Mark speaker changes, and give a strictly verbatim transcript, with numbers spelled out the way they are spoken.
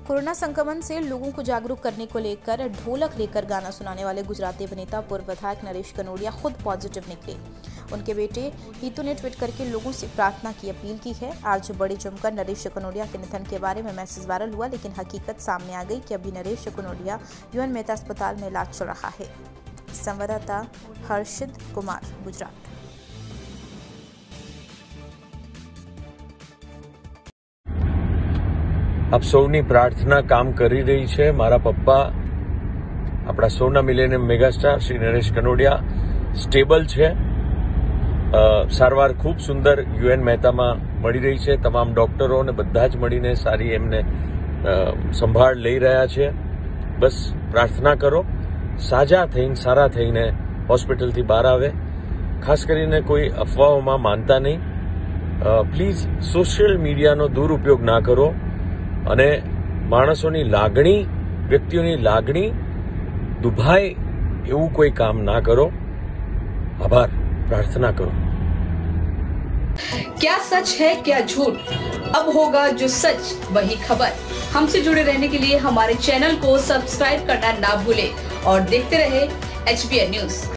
Speaker 1: Corona संक्रमण से लोगों को जागरूक करने को लेकर ढोलक लेकर गाना सुनाने वाले गुजराती अभिनेता पूर्व विधायक नरेश कनोडिया खुद पॉजिटिव निकले। उनके बेटे हितू ने ट्वीट करके लोगों से प्रार्थना की अपील की है। आज बड़ी जमकर नरेश कनोडिया के निधन के बारे में मैसेज वायरल हुआ, लेकिन हकीकत सामने आ गई कि अभी नरेश कनोडिया यूएन मेहता अस्पताल में इलाज चल रहा है। संवाददाता हर्षित कुमार, गुजरात।
Speaker 2: આપ સૌની પ્રાર્થના કામ કરી રહી છે। મારા પપ્પા આપણા સૌના millennium megastar Shri Naresh Kanodia stable છે। સારવાર ખૂબ સુંદર યુએન મહેતામાં મળી રહી છે। તમામ ડોક્ટરો અને બધા જ મળીને સારી એમને સંભાળ લઈ રહ્યા છે। બસ પ્રાર્થના કરો સાજા થઈને સારા થઈને હોસ્પિટલથી બહાર આવે। ખાસ કરીને કોઈ અફવાઓમાં માનતા નહીં। પ્લીઝ સોશિયલ મીડિયાનો દુરુપયોગ ના કરો અને માણસોની લાગણી, વ્યક્તિઓની લાગણી દુભાય એવું કોઈ કામ ના કરો। આભાર, प्रार्थना करो।
Speaker 3: क्या सच है क्या झूठ, अब होगा जो सच वही खबर। हमसे जुड़े रहने के लिए हमारे चैनल को सब्सक्राइब करना ना भूलें और देखते रहे एचबीएन न्यूज।